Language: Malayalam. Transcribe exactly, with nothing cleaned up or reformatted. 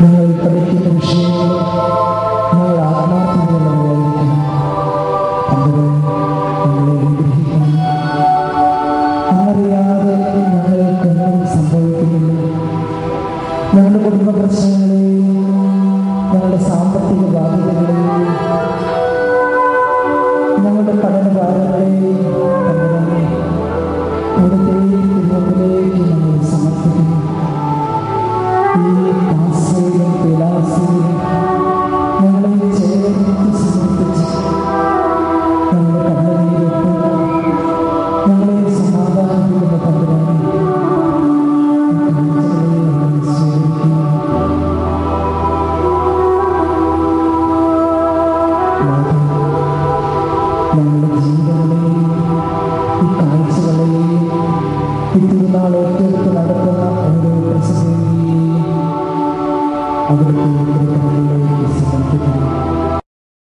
ഞങ്ങൾ പഠിക്കുന്ന വിഷയങ്ങൾ ഞങ്ങൾ ആത്മാർത്ഥതയുള്ളവരായിരിക്കണം. അങ്ങനെ ഞങ്ങളെ അനുഗ്രഹിക്കണം. എന്നറിയാതെ ഞങ്ങൾക്ക് ഒന്നും സംഭവിക്കുന്നില്ല. ഞങ്ങളുടെ കുടുംബ പ്രശ്നങ്ങളെയും ഞങ്ങളുടെ സാമ്പത്തിക ബാധ്യതകളെയും ഞങ്ങളുടെ പഠനകാര്യങ്ങളെയും തന്നെ അവിടുത്തെ കുടുംബത്തിലേക്ക് ഞങ്ങൾ സമർപ്പിക്കുന്നു. ഈ ആശ്രയിലും വിലാസയിലും ഞങ്ങളെ ചേർത്ത് സമർപ്പിച്ച് ഞങ്ങളുടെ കണ്ണുനീരൊക്കെ ഞങ്ങളെ സമാധാനത്തിലുള്ള പങ്കെടുക്കുന്നു. ഞങ്ങളുടെ ജീവിതങ്ങളെയും ഈ കാഴ്ചകളെയും ഈ തിരുനാൾ ഏറ്റെടുത്ത് നടക്കുന്ന ഓരോ പ്രസംഗങ്ങളെയും അവിടുത്തെ സമർപ്പിക്കുന്നു.